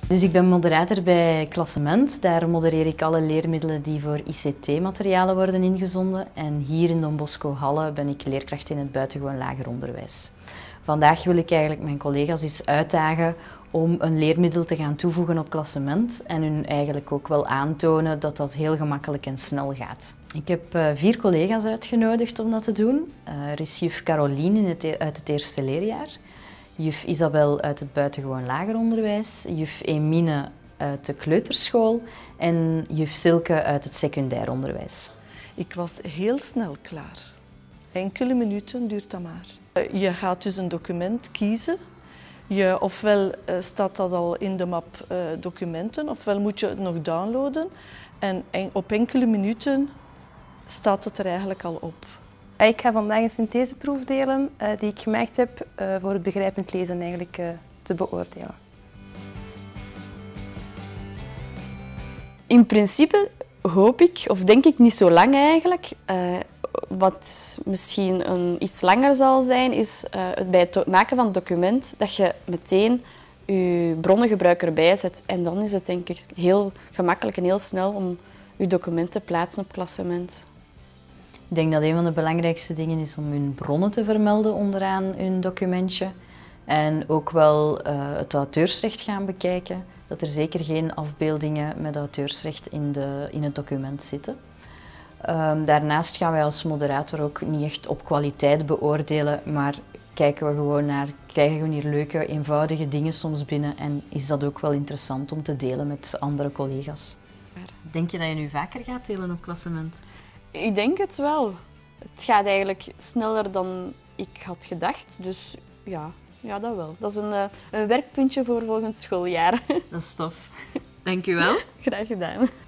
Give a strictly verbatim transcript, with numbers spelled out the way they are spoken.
Dus ik ben moderator bij Klassement. Daar modereer ik alle leermiddelen die voor I C T-materialen worden ingezonden. En hier in Don Bosco Halle ben ik leerkracht in het buitengewoon lager onderwijs. Vandaag wil ik eigenlijk mijn collega's eens uitdagen om een leermiddel te gaan toevoegen op Klassement en hun eigenlijk ook wel aantonen dat dat heel gemakkelijk en snel gaat. Ik heb uh, vier collega's uitgenodigd om dat te doen. Uh, er is juf Caroline in het, uit het eerste leerjaar, juf Isabel uit het buitengewoon lager onderwijs, juf Emine uit de kleuterschool en juf Silke uit het secundair onderwijs. Ik was heel snel klaar. Enkele minuten duurt dat maar. Je gaat dus een document kiezen. Je, ofwel uh, staat dat al in de map uh, documenten, ofwel moet je het nog downloaden. En en op enkele minuten staat het er eigenlijk al op. Ik ga vandaag een syntheseproef delen uh, die ik gemaakt heb uh, voor het begrijpend lezen eigenlijk, uh, te beoordelen. In principe hoop ik, of denk ik niet zo lang eigenlijk. Uh, Wat misschien een, iets langer zal zijn, is uh, het bij het maken van het document dat je meteen je bronnengebruik erbij zet. En dan is het denk ik heel gemakkelijk en heel snel om je document te plaatsen op Klassement. Ik denk dat een van de belangrijkste dingen is om hun bronnen te vermelden onderaan hun documentje. En ook wel uh, het auteursrecht gaan bekijken. Dat er zeker geen afbeeldingen met auteursrecht in, de, in het document zitten. Um, daarnaast gaan wij als moderator ook niet echt op kwaliteit beoordelen, maar kijken we gewoon naar, krijgen we hier leuke, eenvoudige dingen soms binnen en is dat ook wel interessant om te delen met andere collega's. Denk je dat je nu vaker gaat delen op Klassement? Ik denk het wel. Het gaat eigenlijk sneller dan ik had gedacht, dus ja, ja dat wel. Dat is een, een werkpuntje voor volgend schooljaar. Dat is tof. Dank u wel. Graag gedaan.